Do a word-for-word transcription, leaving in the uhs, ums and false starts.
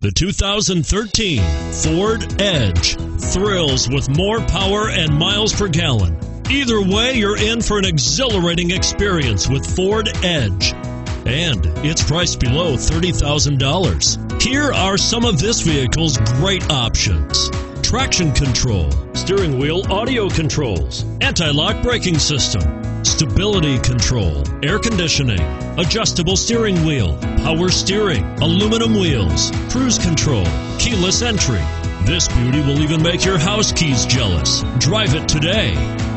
The two thousand thirteen Ford Edge thrills with more power and miles per gallon. Either way, you're in for an exhilarating experience with Ford Edge. And it's priced below thirty thousand dollars. Here are some of this vehicle's great options: traction control, steering wheel audio controls, anti-lock braking system, stability control, air conditioning, adjustable steering wheel, power steering, aluminum wheels, cruise control, keyless entry. This beauty will even make your house keys jealous. Drive it today.